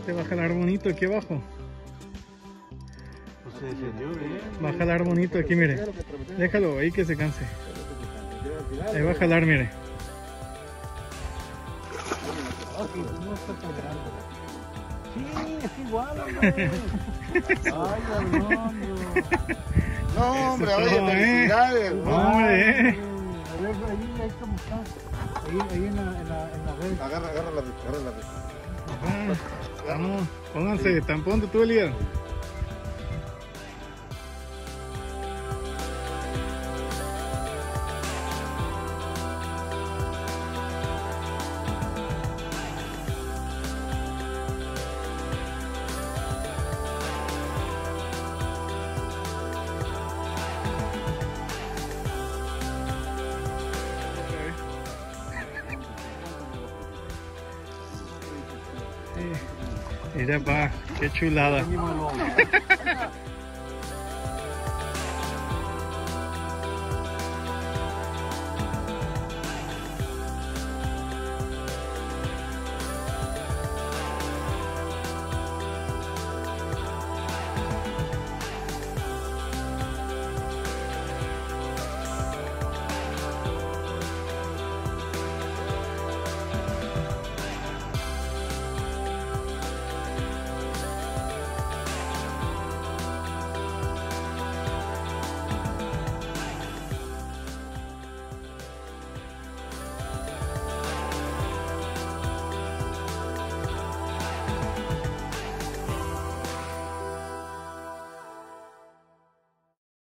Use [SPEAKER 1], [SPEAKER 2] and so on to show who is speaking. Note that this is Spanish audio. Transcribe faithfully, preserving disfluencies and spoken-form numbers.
[SPEAKER 1] Te va a jalar bonito aquí abajo.
[SPEAKER 2] Pues se defendió bien.
[SPEAKER 1] Va a jalar bonito aquí, mire. Déjalo ahí que se canse. Ahí va a jalar, mire.
[SPEAKER 2] Sí, es igual, hombre. Ay, Armando.
[SPEAKER 3] No, hombre,
[SPEAKER 1] Eso es
[SPEAKER 3] oye,
[SPEAKER 1] todo, ¿eh?
[SPEAKER 3] felicidades.
[SPEAKER 1] No, hombre, eh.
[SPEAKER 2] A ver, ahí, ahí cómo está. Ahí, ahí en la, en la, en la red.
[SPEAKER 3] Agarra, agarra la red, agarra la red.
[SPEAKER 1] Ah, vamos, pónganse, tampón de tú, Elías. Mira, pa, qué chulada.